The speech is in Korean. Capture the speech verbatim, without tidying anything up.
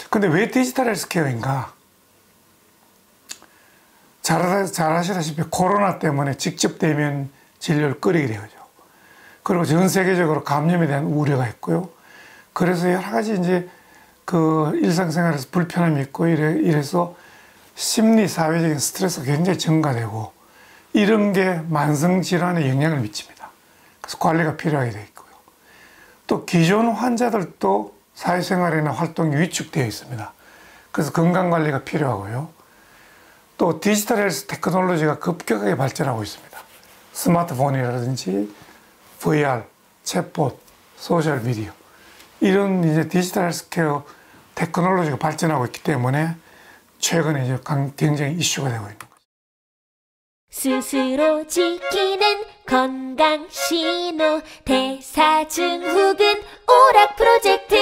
근데 왜 디지털 헬스케어인가? 잘, 잘 아시다시피 코로나 때문에 직접 대면 진료를 꺼리게 되죠. 그리고 전 세계적으로 감염에 대한 우려가 있고요. 그래서 여러 가지 이제 그 일상생활에서 불편함이 있고 이래, 이래서 심리, 사회적인 스트레스가 굉장히 증가되고 이런 게 만성질환에 영향을 미칩니다. 그래서 관리가 필요하게 되어 있고요. 또 기존 환자들도 사회생활이나 활동이 위축되어 있습니다. 그래서 건강관리가 필요하고요. 또 디지털 헬스 테크놀로지가 급격하게 발전하고 있습니다. 스마트폰이라든지 브이알, 챗봇, 소셜 미디어 이런 이제 디지털 헬스케어 테크놀로지가 발전하고 있기 때문에 최근에 이제 굉장히 이슈가 되고 있는 거죠. 스스로 지키는 건강 신호 대사증후군 오락 프로젝트